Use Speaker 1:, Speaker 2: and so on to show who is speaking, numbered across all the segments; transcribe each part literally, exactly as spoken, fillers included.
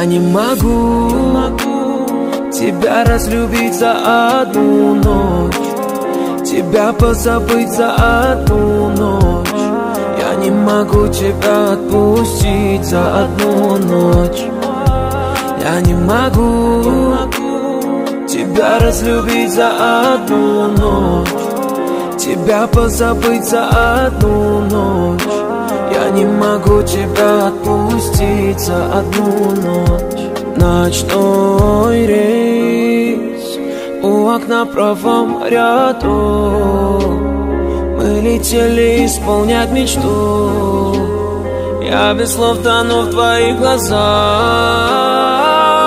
Speaker 1: Я не могу тебя разлюбить за одну ночь, тебя позабыть за одну ночь. Я не могу тебя отпустить за одну ночь. Я не могу тебя разлюбить за одну ночь, тебя позабыть за одну ночь. Я не могу тебя отпустить за одну ночь. Ночной рейс у окна в правом ряду, мы летели исполнять мечту. Я без слов тону в твоих глазах.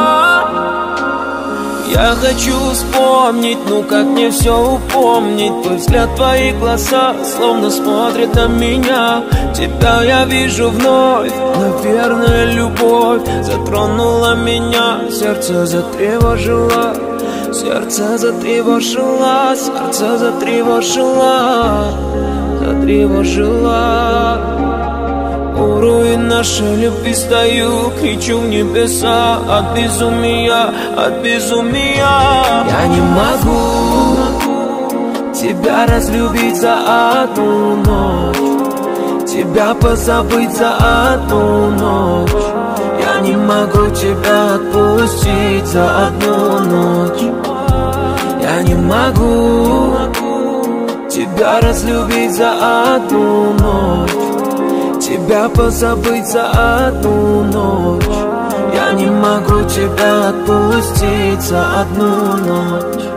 Speaker 1: Я хочу вспомнить, ну как мне все упомнить. Твой взгляд, твои глаза словно смотрят на меня. Тебя я вижу вновь, наверное, любовь затронула меня. Сердце затревожило, сердце затревожило, сердце затревожило, затревожило. У руин нашей любви стою, кричу в небеса от безумия, от безумия. Я не могу тебя разлюбить за одну ночь, тебя позабыть за одну ночь. Я не могу тебя отпустить за одну ночь. Я не могу тебя разлюбить за одну ночь, тебя позабыть за одну ночь. Я не могу тебя отпустить за одну ночь.